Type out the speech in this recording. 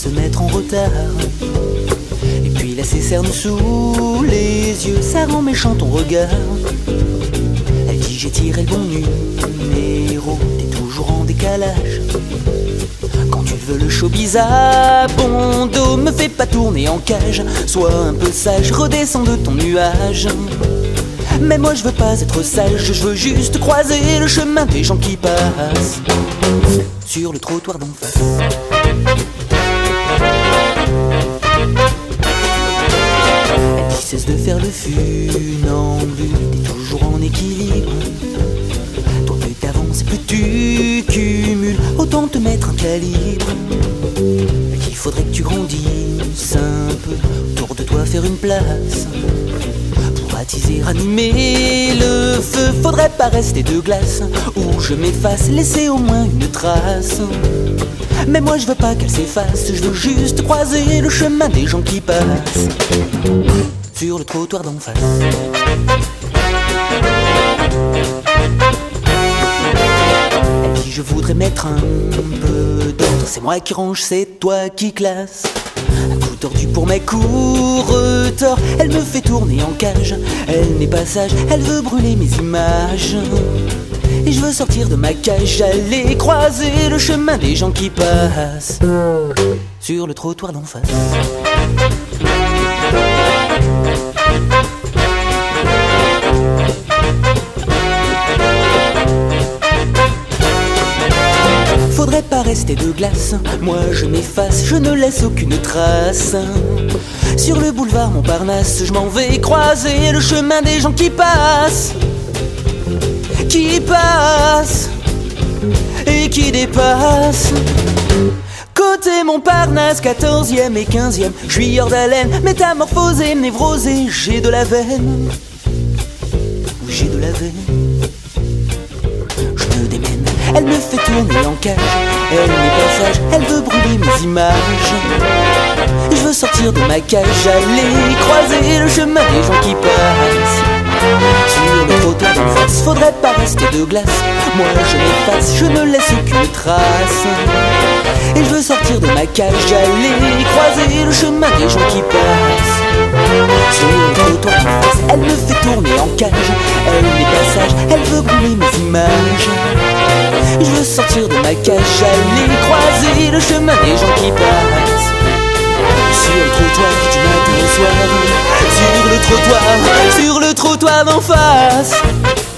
se mettre en retard. Et puis il a ses cernes sous les yeux, ça rend méchant ton regard. Elle dit j'ai tiré le bon numéro, t'es toujours en décalage. Quand tu veux le showbiz à bon dos, me fais pas tourner en cage. Sois un peu sage, redescends de ton nuage. Mais moi je veux pas être sage, je veux juste croiser le chemin des gens qui passent sur le trottoir d'en face. Elle dit cesse de faire le funambule, t'es toujours en équilibre. Toi plus t'avances, plus tu cumules, autant te mettre un calibre. Il faudrait que tu grandisses un peu, autour de toi faire une place. Pour attiser, ranimer le feu, faudrait pas rester de glace. Ou je m'efface, laisser au moins une trace. Mais moi je veux pas qu'elle s'efface, je veux juste croiser le chemin des gens qui passent sur le trottoir d'en face. Elle dit je voudrais mettre un peu d'ordre, c'est moi qui range, c'est toi qui classe. Un coup tordu pour mes cours torts, elle me fait tourner en cage. Elle n'est pas sage, elle veut brûler mes images. Et je veux sortir de ma cage, aller croiser le chemin des gens qui passent sur le trottoir d'en face. Faudrait pas rester de glace, moi je m'efface, je ne laisse aucune trace. Sur le boulevard Montparnasse, je m'en vais croiser le chemin des gens qui passent et qui dépassent. Côté Montparnasse, 14e et 15e, je suis hors d'haleine, métamorphosé, névrosé, j'ai de la veine. J'ai de la veine. Je me démène, elle me fait tourner en cage. Elle n'est pas sage, elle veut brûler mes images. Je veux sortir de ma cage, aller croiser le chemin des gens qui passent sur le trottoir d'en face. Faudrait pas rester de glace, moi je m'efface, je ne laisse aucune trace. Et je veux sortir de ma cage, aller croiser le chemin des gens qui passent sur le trottoir d'en face. Elle me fait tourner en cage, elle n'est pas sage, elle veut brûler mes images. Je veux sortir de ma cage, aller croiser le chemin des gens qui passent sur le trottoir du matin au soir, sur le trottoir d'en face.